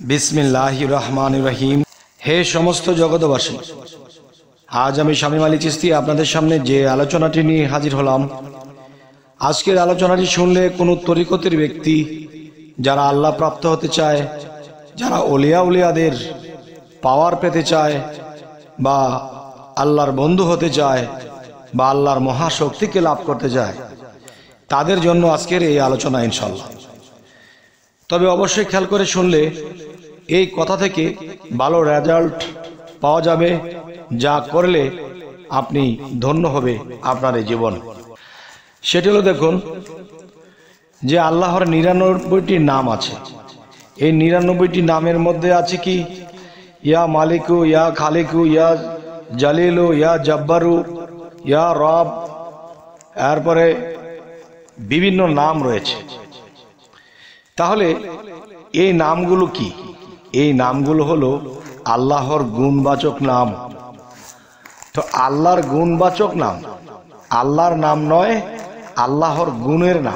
বিসমিল্লাহির রহমানির রহিম। হে সমস্ত জগতবাসী, আজ আমি শামীম আলী চিশতি আপনাদের সামনে যে আলোচনাটি নিয়ে হাজির হলাম, আজকের আলোচনাটি শুনলে কোনো তরিকতের ব্যক্তি যারা আল্লাহ প্রাপ্ত হতে চায়, যারা উলিয়াদের পাওয়ার পেতে চায় বা আল্লাহর বন্ধু হতে চায় বা আল্লাহর মহাশক্তিকে লাভ করতে চায়, তাদের জন্য আজকের এই আলোচনা ইনশাআল্লাহ। তবে অবশ্যই খেয়াল করে শুনলে এই কথা থেকে ভালো রেজাল্ট পাওয়া যাবে, যা করলে আপনি ধন্য হবে আপনার এই জীবন। সেটি হলো, দেখুন যে আল্লাহর ৯৯টি নাম আছে। এই ৯৯টি নামের মধ্যে আছে কি ইয়া মালিকু, ইয়া খালিকু, ইয়া জালিলু, ইয়া জব্বারু, ইয়া রব, এরপরে বিভিন্ন নাম রয়েছে। তাহলে এই নামগুলো কি? এই নামগুলো হলো আল্লাহর গুণবাচক নাম। তো আল্লাহর গুণবাচক নাম, আল্লাহর নাম নয়, আল্লাহর গুণের নাম।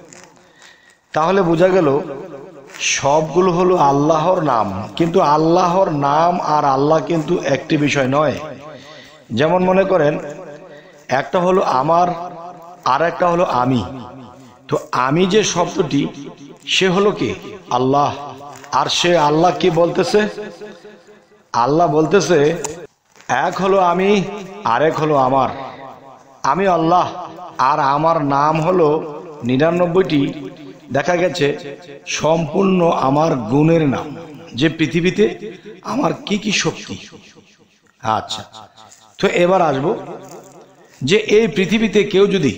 তাহলে বোঝা গেল সবগুলো হলো আল্লাহর নাম, কিন্তু আল্লাহর নাম আর আল্লাহ কিন্তু একটি বিষয় নয়। যেমন মনে করেন, একটা হলো আমার আর একটা হলো আমি। তো আমি যে শব্দটি, সে হলো কি আল্লাহ, আর সে আল্লাহ কি বলতেছে? আল্লাহ বলতেছে এক হলো আমি আর এক হলো আমার। আমি আল্লাহ আর আমার নাম হলো ৯৯টি। দেখা গেছে সম্পূর্ণ আমার গুণের নাম, যে পৃথিবীতে আমার কি কি শক্তি। আচ্ছা, তো এবার আসবো যে এই পৃথিবীতে কেউ যদি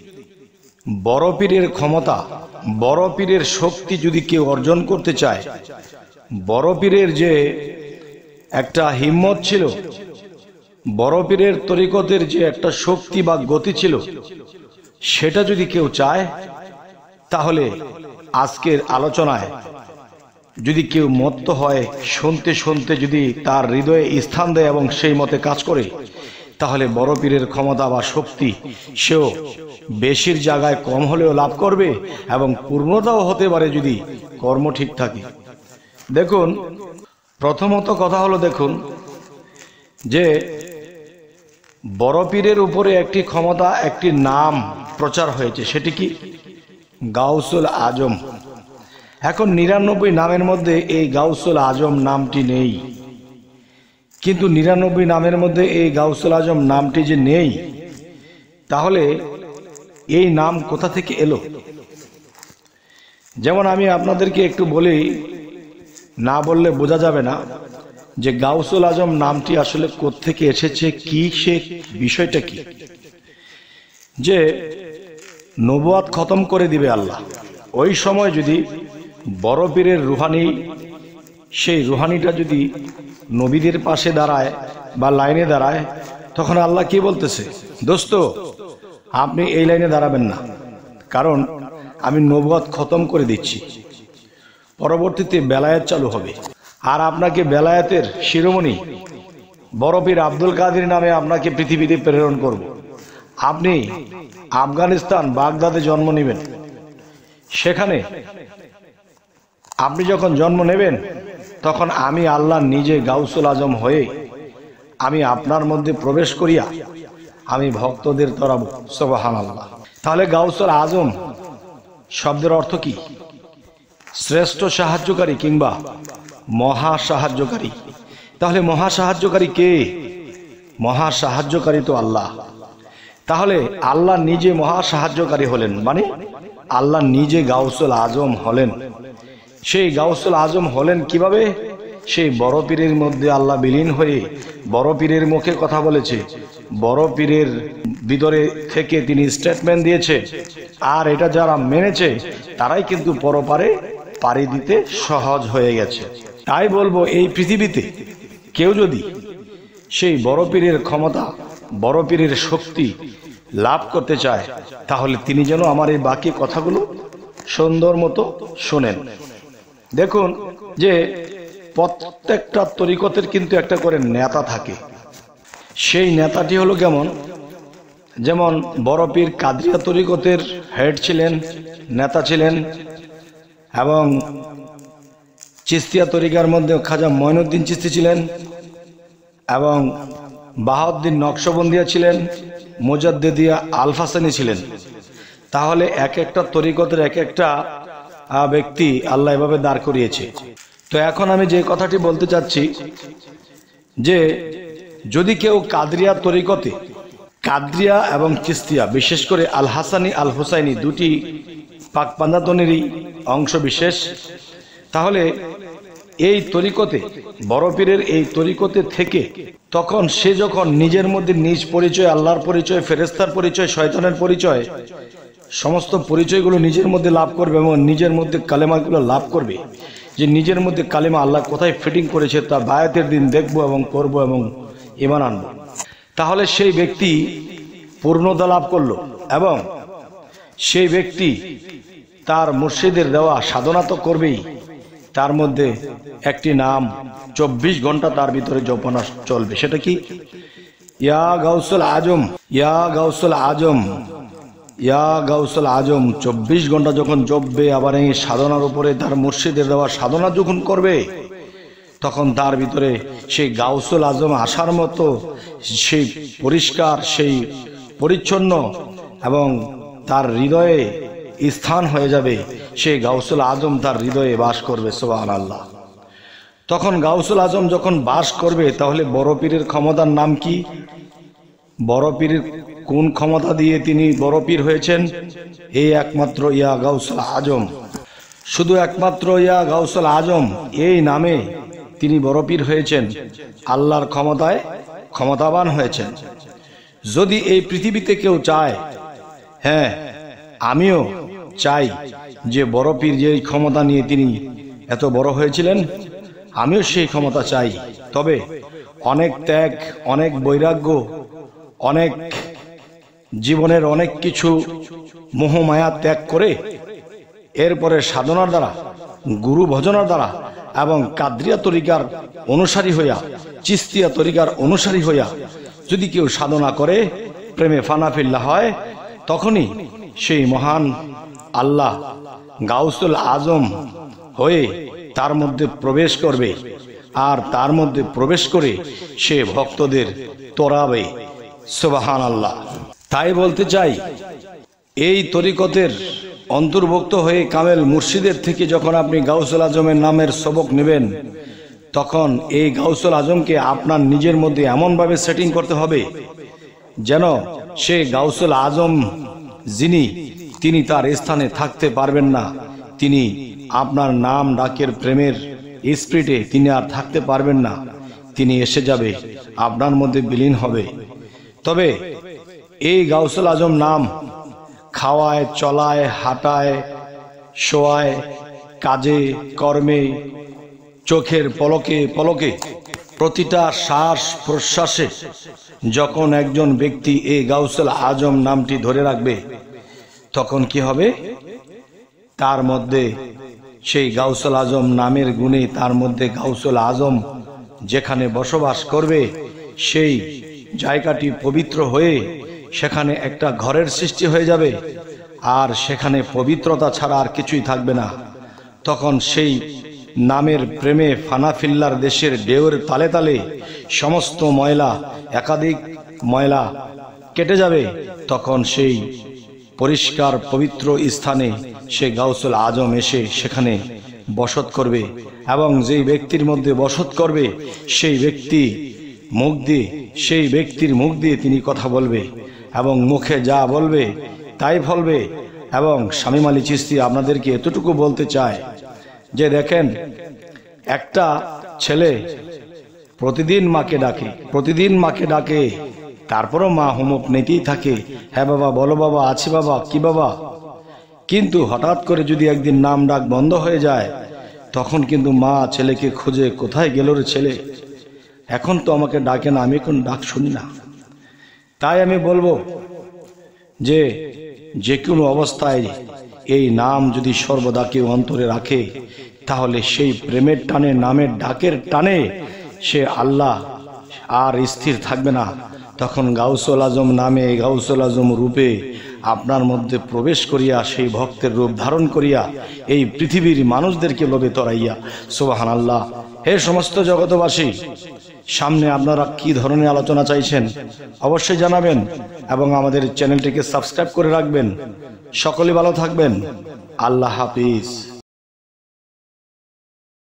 বড় পীরের ক্ষমতা, বড় পীরের শক্তি যদি কেউ অর্জন করতে চায়, বড় পীরের যে একটা হিম্মত ছিল, বড় পীরের তরিকতের যে একটা শক্তি বা গতি ছিল, সেটা যদি কেউ চায়, তাহলে আজকের আলোচনায় যদি কেউ মত্ত হয়, শুনতে শুনতে যদি তার হৃদয়ে স্থান দেয় এবং সেই মতে কাজ করে, তাহলে বড় পীরের ক্ষমতা বা শক্তি সেও বেশির জায়গায় কম হলেও লাভ করবে এবং পূর্ণতাও হতে পারে যদি কর্ম ঠিক থাকে। দেখুন, প্রথমত কথা হলো, দেখুন যে বড় পীরের উপরে একটি ক্ষমতা, একটি নাম প্রচার হয়েছে, সেটি কি গাউসুল আজম। এখন ৯৯ নামের মধ্যে এই গাউসুল আজম নামটি নেই, কিন্তু ৯৯ নামের মধ্যে এই গাউসুল আজম নামটি যে নেই, তাহলে এই নাম কোথা থেকে এলো? যেমন আমি আপনাদেরকে একটু বলি, না বললে বোঝা যাবে না যে গাউসুল আজম নামটি আসলে কোত্থেকে এসেছে, কি সে বিষয়টা কি। যে নবুয়াত খতম করে দিবে আল্লাহ, ওই সময় যদি বড় পীরের রুহানি, সেই রুহানিটা যদি নবীদের পাশে দাঁড়ায় বা লাইনে দাঁড়ায়, তখন আল্লাহ কি বলতেছে, দোস্ত আপনি এই লাইনে দাঁড়াবেন না, কারণ আমি নবুয়াত খতম করে দিচ্ছি, পরবর্তীতে বেলায়েত চালু হবে, আর আপনাকে বেলায়েতের শিরোমণি বড় পীর আব্দুল কাদের নামে আপনাকে পৃথিবীতে প্রেরণ করব। আপনি আফগানিস্তান বাগদাদে জন্ম নেবেন। সেখানে আপনি যখন জন্ম নেবেন, তখন আমি আল্লাহ নিজে গাউসুল আজম হয়ে আমি আপনার মধ্যে প্রবেশ করিয়া আমি ভক্তদের তরাবো। সুবহানাল্লাহ। তাহলে গাউসুল আজম শব্দের অর্থ কি? শ্রেষ্ঠ সাহায্যকারী কিংবা মহা সাহায্যকারী। তাহলে মহা সাহায্যকারী কে? মহা সাহায্যকারী তো আল্লাহ। তাহলে আল্লাহ নিজে মহা সাহায্যকারী হলেন, মানে আল্লাহ নিজে গাউসুল আজম হলেন। সেই গাউসুল আজম হলেন কিভাবে? সেই বড় পীরের মধ্যে আল্লাহ বিলীন হয়ে বড় পীরের মুখে কথা বলেছে, বড় পীরের ভিতরে থেকে তিনি স্টেটমেন্ট দিয়েছে, আর এটা যারা মেনেছে তারাই কিন্তু পরপারে পাড়ি দিতে সহজ হয়ে গেছে। তাই বলবো, এই পৃথিবীতে কেউ যদি সেই বড় পীরের ক্ষমতা, বড় পীরের শক্তি লাভ করতে চায়, তাহলে তিনি যেন আমার এই বাকি কথাগুলো সুন্দর মতো শোনেন। দেখুন যে প্রত্যেকটা তরিকতের কিন্তু একটা করে নেতা থাকে। সেই নেতাটি হলো কেমন? যেমন বড় পীর কাদরিয়া তরিকতের হেড ছিলেন, নেতা ছিলেন, এবং চিস্তিয়া তরিকার মধ্যে খাজা মঈনুদ্দিন চিস্তি ছিলেন এবং বাহাউদ্দিন নকশবন্দিয়া ছিলেন, মুজাদ্দিদিয়া আলফাসানি ছিলেন। তাহলে এক একটা তরিকতের এক একটা ব্যক্তি আল্লাহ এভাবে দাঁড় করিয়েছে। তো এখন আমি যে কথাটি বলতে চাচ্ছি যে যদি কেউ কাদরিয়া তরিকতে, কাদরিয়া এবং চিস্তিয়া, বিশেষ করে আল হাসানি আল হুসাইনি দুটি পাক পাঞ্জাতনেরই অংশ বিশেষ, তাহলে এই তরিকতে, বড় পীরের এই তরিকতে থেকে তখন সে যখন নিজের মধ্যে নিজ পরিচয়, আল্লাহর পরিচয়, ফেরেস্তার পরিচয়, শয়তানের পরিচয়, সমস্ত পরিচয়গুলো নিজের মধ্যে লাভ করবে এবং নিজের মধ্যে কালেমাগুলো লাভ করবে, যে নিজের মধ্যে কালেমা আল্লাহ কোথায় ফিটিং করেছে তা বায়াতের দিন দেখব এবং করব এবং ঈমান আনব, তাহলে সেই ব্যক্তি পূর্ণতা লাভ করলো এবং সেই ব্যক্তি তার মুর্শিদের দেওয়া সাধনা তো করবেই, তার মধ্যে একটি নাম 24 ঘন্টা তার ভিতরে জপনা চলবে। সেটা কি? ইয়া গাউসুল আজম, ইয়া গাউসুল আজম, ইয়া গাউসুল আজম 24 ঘন্টা যখন জপবে, আবার এই সাধনার উপরে তার মুর্শিদের দেওয়া সাধনা যখন করবে, তখন তার ভিতরে সেই গাউসুল আজম আসার মতো সেই পরিষ্কার, সেই পরিচ্ছন্ন এবং তার হৃদয়ে স্থান হয়ে যাবে। সেই গাউসুল আজম তার হৃদয়ে বাস করবে। সুবহানাল্লাহ। তখন গাউসুল আজম যখন বাস করবে, তাহলে বড় পীরের ক্ষমতার নাম কি? বড় পীরের কোন ক্ষমতা দিয়ে তিনি বড় পীর হয়েছেন? এই একমাত্র ইয়া গাউসুল আজম, শুধু একমাত্র ইয়া গাউসুল আজম এই নামে তিনি বড় পীর হয়েছেন, আল্লাহর ক্ষমতায় ক্ষমতাবান হয়েছেন। যদি এই পৃথিবীতে কেউ চায়, হ্যাঁ আমিও চাই যে বড় পীর যে ক্ষমতা নিয়ে তিনি এত বড় হয়েছিলেন, আমিও সেই ক্ষমতা চাই। তবে অনেক ত্যাগ, অনেক বৈরাগ্য, অনেক জীবনের অনেক কিছু মোহমায়া ত্যাগ করে এরপরে সাধনার দ্বারা, গুরু ভজনার দ্বারা এবং কাদরিয়া তরিকার অনুসারী হইয়া, চিস্তিয়া তরিকার অনুসারী হইয়া যদি কেউ সাধনা করে, প্রেমে ফানাফিল্লা হয়, তখনই সেই মহান আল্লাহ গাউসুল আজম হয়ে তার মধ্যে প্রবেশ করবে, আর তার মধ্যে প্রবেশ করে সে ভক্তদের তোরাবে। সুবহানাল্লাহ। তাই বলতে চাই, এই তরিকতের অন্তর্ভুক্ত হয়ে কামেল মুর্শিদের থেকে যখন আপনি গাউসুল আজমের নামের সবক নেবেন, তখন এই গাউসুল আজমকে আপনার নিজের মধ্যে এমনভাবে সেটিং করতে হবে যেন সে গাউসুল আজম যিনি, তিনি তার স্থানে থাকতে পারবেন না, তিনি আপনার নাম ডাকের প্রেমের স্পিরিটে তিনি আর থাকতে পারবেন না, তিনি এসে যাবে, আপনার মধ্যে বিলীন হবে। তবে এই গাউসুল আজম নাম খাওয়ায়, চলায়, হাঁটায়, শোয়ায়, কাজে কর্মে, চোখের পলকে পলকে, প্রতিটা শ্বাস প্রশ্বাসে যখন একজন ব্যক্তি এই গাউসুল আজম নামটি ধরে রাখবে, তখন কি হবে? তার মধ্যে সেই গাউসুল আজম নামের গুণে তার মধ্যে গাউসুল আজম যেখানে বসবাস করবে, সেই জায়গাটি পবিত্র হয়ে সেখানে একটা ঘরের সৃষ্টি হয়ে যাবে, আর সেখানে পবিত্রতা ছাড়া আর কিছুই থাকবে না। তখন সেই নামের প্রেমে ফানাফিল্লার দেশের ঢেউয়ের তালে তালে সমস্ত ময়লা, একাধিক ময়লা কেটে যাবে। তখন সেই পরিষ্কার পবিত্র স্থানে সে গাউসুল আজম এসে সেখানে বসত করবে, এবং যেই ব্যক্তির মধ্যে বসত করবে সেই ব্যক্তি মুখ দিয়ে, সেই ব্যক্তির মুখ দিয়ে তিনি কথা বলবে এবং মুখে যা বলবে তাই ফলবে। এবং শামীম আলী চিশতি আপনাদেরকে এতটুকু বলতে চায় যে দেখেন, একটা ছেলে প্রতিদিন মাকে ডাকে, প্রতিদিন মাকে ডাকে, তারপরও মা হুমুক নিতেই থাকে, হ্যাঁ বাবা, বলো বাবা, আছি বাবা, কি বাবা। কিন্তু হঠাৎ করে যদি একদিন নাম ডাক বন্ধ হয়ে যায়, তখন কিন্তু মা ছেলেকে খুঁজে, কোথায় গেল রে ছেলে, এখন তো আমাকে ডাকে না, আমি এখন ডাক শুনি না। তাই আমি বলবো যে যে কোনো অবস্থায় এই নাম যদি সর্বদা কেউ অন্তরে রাখে, তাহলে সেই প্রেমের টানে, নামের ডাকের টানে সে আল্লাহ আর স্থির থাকবে না। তখন গাউসুল আজম নামে, গাউসুল আজম রূপে আপনার মধ্যে প্রবেশ করিয়া সেই ভক্তের রূপ ধারণ করিয়া এই পৃথিবীর মানুষদেরকে লোভে তরাইয়া। সুবহানাল্লাহ। হে সমস্ত জগতবাসী, সামনে আপনারা কি ধরনের আলোচনা চাইছেন অবশ্যই জানাবেন এবং আমাদের চ্যানেলটিকে সাবস্ক্রাইব করে রাখবেন। সকলে ভালো থাকবেন। আল্লাহ হাফিজ।